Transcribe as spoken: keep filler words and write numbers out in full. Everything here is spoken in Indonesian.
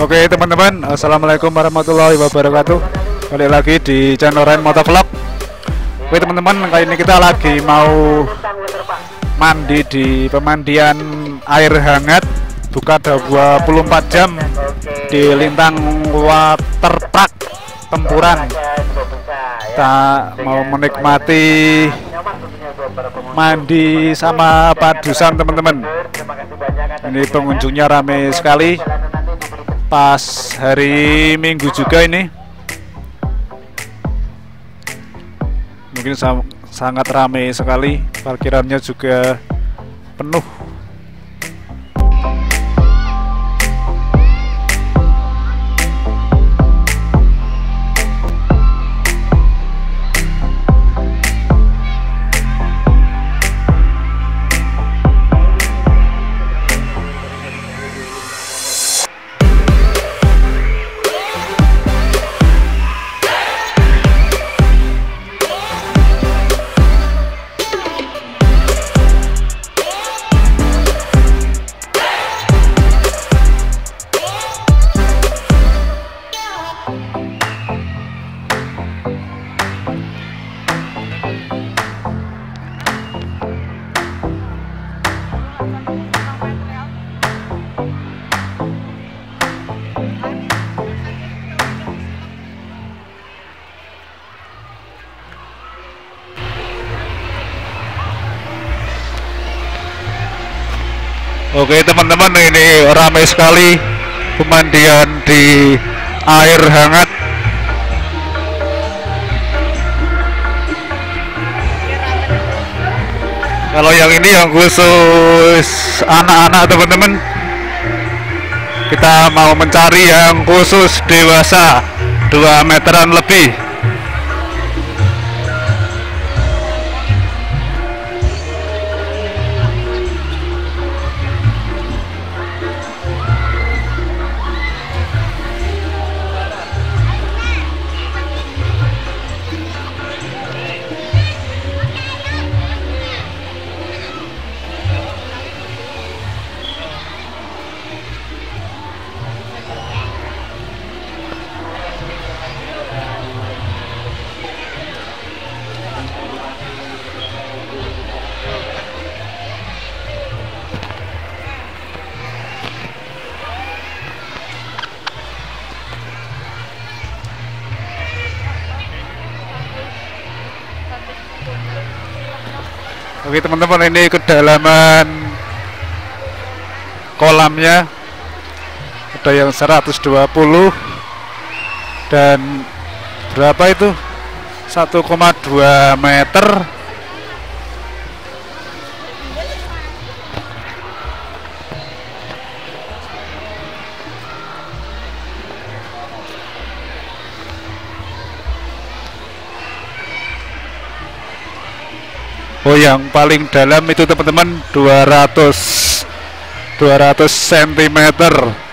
Oke teman-teman, assalamualaikum warahmatullahi wabarakatuh. Balik lagi di channel Ryan Motovlog. Oke teman-teman, kali ini kita lagi mau mandi di pemandian air hangat buka dua puluh empat jam di Lintang Waterpark Tempuran. Kita mau menikmati mandi sama padusan teman-teman. Ini pengunjungnya ramai sekali. Pas hari Minggu juga ini, mungkin sa sangat ramai sekali, parkirannya juga penuh. Oke teman-teman, ini ramai sekali pemandian di air hangat. Kalau yang ini yang khusus anak-anak teman-teman, kita mau mencari yang khusus dewasa dua meteran lebih. Oke teman-teman, ini kedalaman kolamnya ada yang seratus dua puluh dan berapa itu satu koma dua meter. Oh, yang paling dalam itu teman-teman dua ratus sentimeter.